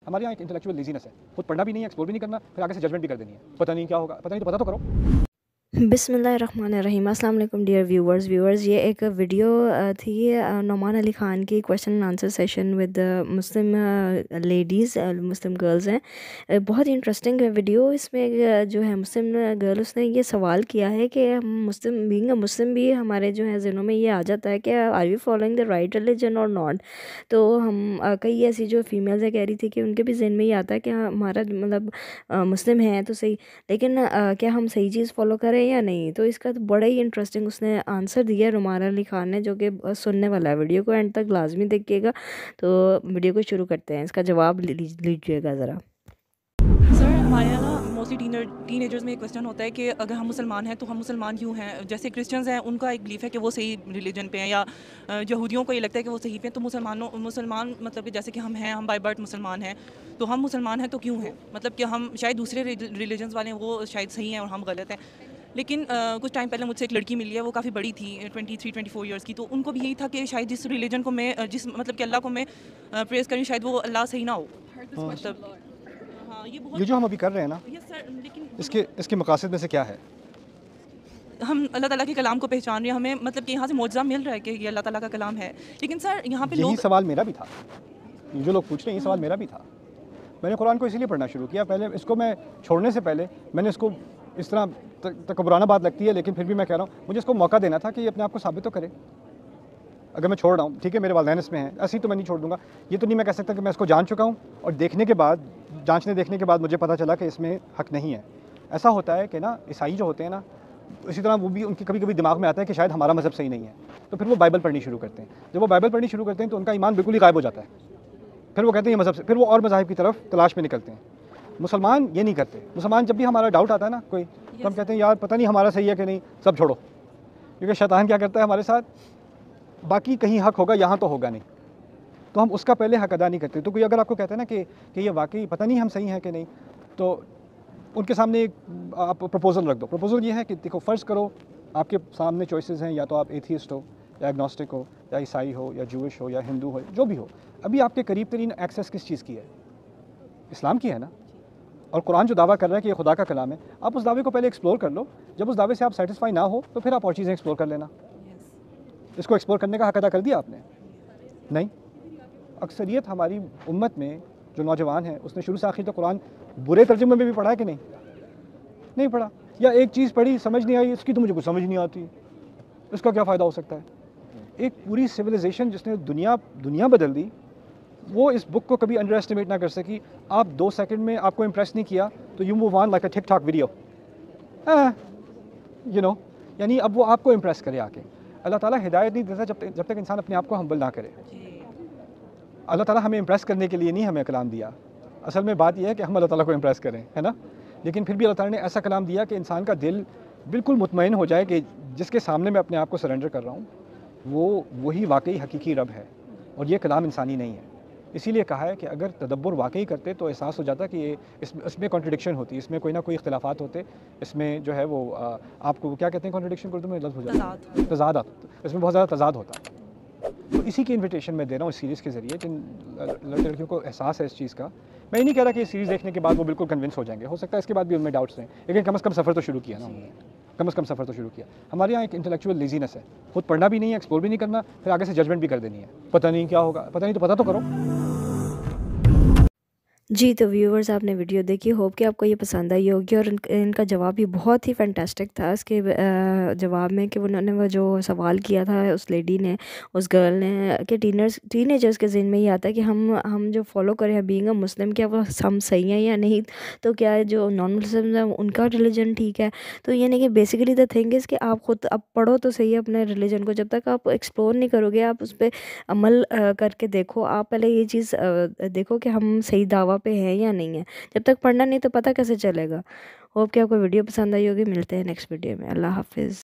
हमारे यहाँ एक इंटेलेक्चुअल लेजीनेस है, खुद पढ़ना भी नहीं है, एक्सप्लोर भी नहीं करना, फिर आगे से जजमेंट भी कर देनी है। पता नहीं क्या होगा, पता नहीं तो पता तो करो। बिस्मिल्लाहिर्रहमानिर्रहीम। अस्सलाम वालेकुम डियर व्यूवर्स, ये एक वीडियो थी नुमान अली ख़ान की question and answer session with Muslim ladies, Muslim girls हैं। बहुत ही इंटरेस्टिंग वीडियो। इसमें जो है मुस्लिम गर्ल, उसने ये सवाल किया है कि हम मुस्लिम बीइंग अ मुस्लिम भी हमारे जो है ज़हनों में ये आ जाता है कि are you following the right religion और नॉट। तो हम कई ऐसी जो फीमेल्स है कह रही थी कि उनके भी जहन में ये आता है कि हमारा मतलब मुस्लिम है तो सही, लेकिन क्या हम सही चीज़ फॉलो करें या नहीं। तो इसका तो बड़ा ही इंटरेस्टिंग उसने आंसर दिया है रुमाना अली ख़ान ने, जो कि सुनने वाला है। वीडियो को एंड तक लाजमी देखिएगा। तो वीडियो को शुरू करते हैं, इसका जवाब लीजिएगा ज़रा। सर, हमारे यहाँ ना मोस्टली टीनेजर्स में एक क्वेश्चन होता है कि अगर हम मुसलमान हैं तो हम मुसलमान क्यों हैं। जैसे क्रिश्चियंस हैं, उनका एक बिलीफ है कि वो सही रिलीजन पे हैं, या यहूदियों को ये लगता है कि वो सही पे हैं। तो मुसलमान मतलब कि जैसे कि हम हैं, हम बाय बर्थ मुसलमान हैं, तो हम मुसलमान हैं तो क्यों हैं। मतलब कि हम शायद दूसरे रिलीजन्स वाले हैं वो शायद सही हैं और हम गलत हैं। लेकिन कुछ टाइम पहले मुझसे एक लड़की मिली है, वो काफ़ी बड़ी थी, 23-24 ईयर्स की। तो उनको भी यही था कि शायद जिस रिलीजन को मैं जिस मतलब कि अल्लाह को मैं प्रेज़ करूँ, शायद वो अल्लाह सही ना हो। मतलब हाँ, ये बहुत ये जो हम अभी कर रहे हैं ना, यस सर, लेकिन इसके मकासद में से क्या है? हम अल्लाह ताला के कलाम को पहचान रहे हैं, हमें मतलब कि यहाँ से मौजज़ा मिल रहा है कि ये अल्लाह ताला का कलाम है। लेकिन सर यहाँ पे यही लोग सवाल मेरा भी था। ये जो लोग पूछ रहे हैं, ये सवाल मेरा भी था। मैंने कुरान को इसीलिए पढ़ना शुरू किया। पहले इसको मैं छोड़ने से पहले मैंने इसको इस तरह तकब्बुराना बात लगती है, लेकिन फिर भी मैं कह रहा हूँ मुझे इसको मौका देना था कि ये अपने आप को साबित तो करे। अगर मैं छोड़ रहा हूँ, ठीक है, मेरे वालिदैन इसमें हैं, ऐसे ही तो मैं नहीं छोड़ दूँगा। ये तो नहीं मैं कह सकता कि मैं इसको जान चुका हूँ और देखने के बाद, जांचने देखने के बाद मुझे पता चला कि इसमें हक़ नहीं है। ऐसा होता है कि ना, ईसाई जो होते हैं ना, इसी तरह वो भी, उनके कभी कभी दिमाग में आता है कि शायद हमारा मज़हब सही नहीं है, तो फिर वो बाइबल पढ़नी शुरू करते हैं। जब वो बाइबल पढ़नी शुरू करते हैं तो उनका ईमान बिल्कुल ही गायब हो जाता है। फिर वो कहते हैं ये मज़हब से, फिर वो और मज़ाहिब की तरफ तलाश में निकलते हैं। मुसलमान ये नहीं करते। मुसलमान जब भी हमारा डाउट आता है ना कोई, तो हम कहते हैं यार पता नहीं हमारा सही है कि नहीं, सब छोड़ो। क्योंकि शैतान क्या करता है हमारे साथ, बाकी कहीं हक़ होगा, यहाँ तो होगा नहीं, तो हम उसका पहले हक़ अदा नहीं करते। तो कोई अगर आपको कहता है ना कि ये वाकई पता नहीं हम सही हैं कि नहीं, तो उनके सामने एक आप प्रपोज़ल रख दो। प्रपोज़ल ये है कि देखो, फ़र्ज़ करो आपके सामने चॉइसेस हैं, या तो आप एथीस्ट हो, या एग्नोस्टिक हो, या ईसाई हो, या जूइश हो, या हिंदू हो, जो भी हो। अभी आपके करीब तरीन एक्सेस किस चीज़ की है? इस्लाम की है ना। और कुरान जो दावा कर रहा है कि ये खुदा का कलाम है, आप उस दावे को पहले एक्सप्लोर कर लो। जब उस दावे से आप सेटिस्फाई ना हो तो फिर आप और चीज़ें एक्सप्लोर कर लेना। इसको एक्सप्लोर करने का हक़ अदा कर दिया आपने? नहीं। अक्सरियत हमारी उम्मत में जो नौजवान है, उसने शुरू से आखिर तक कुरान बुरे तर्जुमे में भी पढ़ा है कि नहीं? नहीं पढ़ा। या एक चीज़ पढ़ी, समझ नहीं आई, इसकी तो मुझे कुछ समझ नहीं आती, इसका क्या फ़ायदा हो सकता है? एक पूरी सिविलाइजेशन जिसने दुनिया बदल दी, वो इस बुक को कभी अंडर एस्टिमेट ना कर सकी। आप 2 सेकंड में आपको इम्प्रेस नहीं किया तो you move on like a TikTok video, you know. यानी अब वो आपको इम्प्रेस करे आके। अल्लाह ताला हिदायत नहीं देता जब तक इंसान अपने आप को हम्बल ना करे। अल्लाह ताला हमें इम्प्रेस करने के लिए नहीं हमें कलाम दिया। असल में बात यह है कि हम अल्लाह ताला को इम्प्रेस करें, है ना। लेकिन फिर भी अल्लाह ताला ने ऐसा कलाम दिया कि इंसान का दिल बिल्कुल मुतमईन हो जाए कि जिसके सामने मैं अपने आप को सरेंडर कर रहा हूँ, वो वही वाकई हकीकी रब है और ये कलाम इंसानी नहीं है। इसीलिए कहा है कि अगर तदब्बुर वाकई करते तो एहसास हो जाता कि ये इसमें कॉन्ट्रडिक्शन होती, इसमें कोई ना कोई इख्तिलाफात होते, इसमें जो है वो आपको क्या कहते हैं कॉन्ट्रडिक्शन को, उर्दू में लफ्ज़ हो जाता है तज़ाद, इसमें बहुत ज़्यादा तज़ाद होता। तो इसी की इन्विटेशन मैं दे रहा हूँ इस सीरीज़ के ज़रिए। जिन लड़के लड़कियों को एहसास है इस चीज़ का, मैं ये नहीं कह रहा कि ये सीरीज़ देखने के बाद वो बिल्कुल कन्विंस हो जाएंगे, हो सकता है इसके बाद भी उनमें डाउट्स हैं, लेकिन कम से कम सफ़र तो शुरू किया ना उन्होंने, कम से कम सफ़र तो शुरू किया। हमारे यहाँ एक इंटेलेक्चुअल लेजीनेस है, खुद पढ़ना भी नहीं है, एक्सप्लोर भी नहीं करना, फिर आगे से जजमेंट भी कर देनी है। पता नहीं क्या होगा, पता नहीं तो पता तो करो। जी, तो व्यूवर्स, आपने वीडियो देखी, होप कि आपको ये पसंद आई होगी। और इनका जवाब भी बहुत ही फैंटास्टिक था। इसके जवाब में कि उन्होंने वो जो सवाल किया था उस लेडी ने, उस गर्ल ने, कि टीनेजर्स के ज़हन में ये आता है कि हम जो फॉलो करें हैं बीइंग अ मुस्लिम, क्या वो हम सही हैं या नहीं। तो क्या जो नॉन मुस्लिम हैं उनका रिलीजन ठीक है। तो यानी कि बेसिकली द थिंग इज़ कि आप खुद अब पढ़ो तो सही है अपने रिलीजन को। जब तक आप एक्सप्लोर नहीं करोगे, आप उस पर अमल करके देखो। आप पहले ये चीज़ देखो कि हम सही दावा पे हैं या नहीं है। जब तक पढ़ना नहीं तो पता कैसे चलेगा। होप कि आपको वीडियो पसंद आई होगी। मिलते हैं नेक्स्ट वीडियो में। अल्लाह हाफिज़।